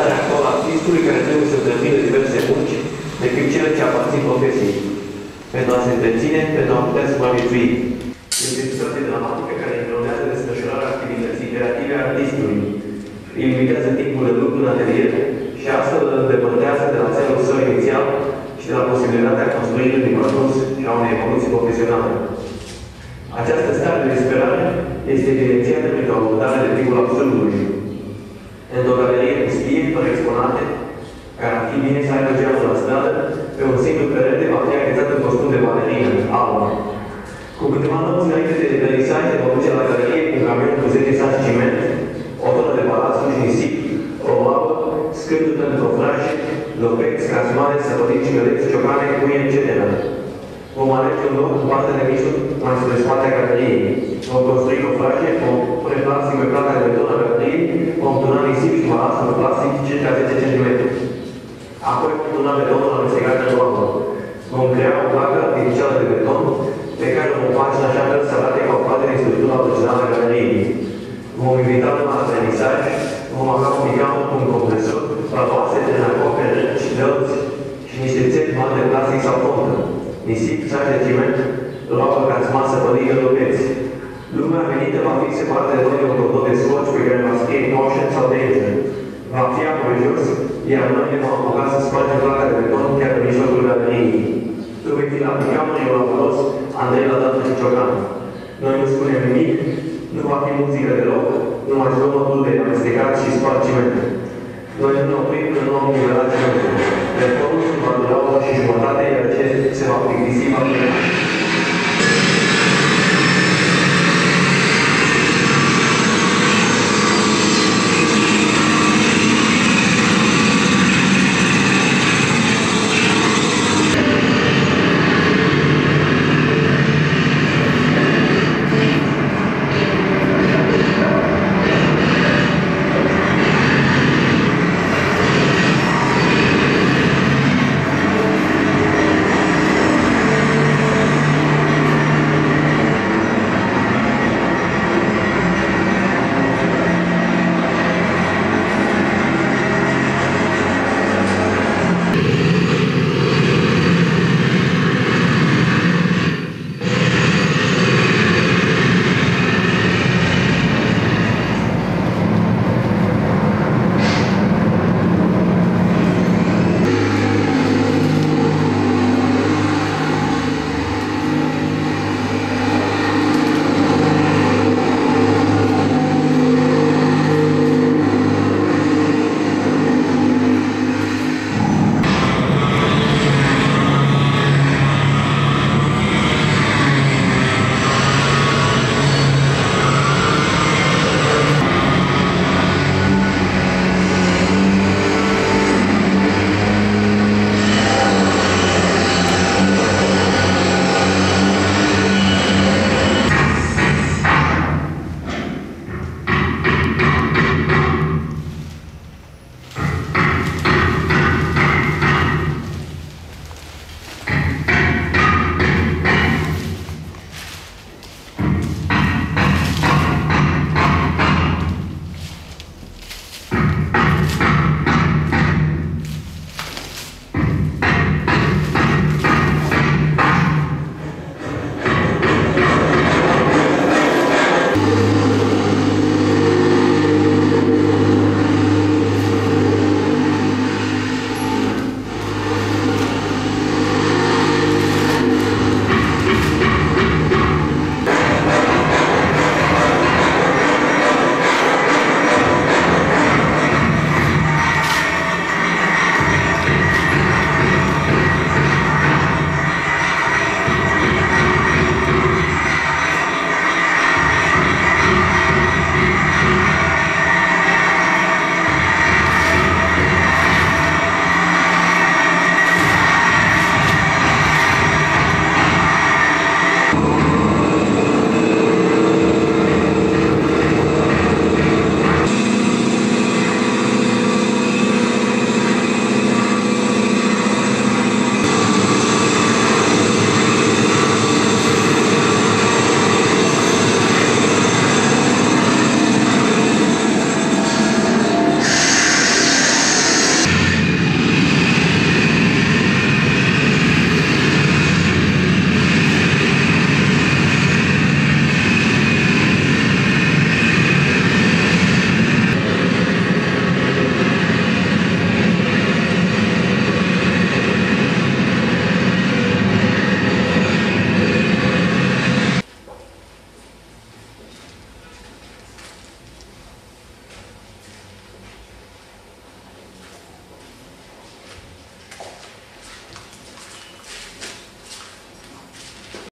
starea actuală a artistului care trebuie să întreprindă diverse munci decât cele ce aparțin profesiei, pentru a se întreține, pentru a putea supraviețui. Este o situație dramatică care îngreunează desfășurarea activității creative a artistului, îi limitează timpul de lucru în atelier și astfel îl îndepărtează de la țelul său inițial și de la posibilitatea construirii unui parcurs și a unei evoluții profesionale. Această stare de disperare este evidențiată printr-o abordare de tipul absurdului. Într-o galerie pustie, fără exponate, care ar fi bine să aibă geamul la stradă, pe un singur perete va fi aghețat în costum de balerină, albă. Cu câteva nopți înainte de vernisaj, se va duce la galerie cu un camion cu 10 saci ciment, o tonă de balațuri și nisip, o babă, scânturi pentru cofraje, lopeți, casmare, săpătici, găleți, ciocane, cuie, etc. Vom alege un loc în partea de mijloc, mai spre spatea galeriei. Vom construi cofraje, vom pune plastic pe plata de beton a galeriei, vom turna nisip și balaț pe plastic circa 10 cm. Apoi vom turna betonul amestecat în apă. Vom crea o placă artificială de beton, pe care o vom face în așa fel să arate ca o parte din structura originală a galeriei. Vom invita la vernisaj, vom avea un microfon cu un compresor, platoase, ternacope, și lăuți și niște țepi mari de plastic sau fontă. Nisip, saci de ciment, roabă, casmasă, pălingă, lopeți. Lumea venită va fi separată de noi de un cordon de scoci pe care va scrie caution sau danger. Va fi apoi jos, iar noi ne vom apuca să spargem placa de beton chiar în mijlocul galeriei. Tu vei fi la picamul laboros, Andrei la dată și ciocan. Noi nu spunem nimic, nu va fi muzică deloc, numai zgomotul de amestecat și spart ciment. Noi nu ne oprim până nu am nivelat cimentul. Performanțul va dura o oră și jumătate, iar acest se va plictisi va fi.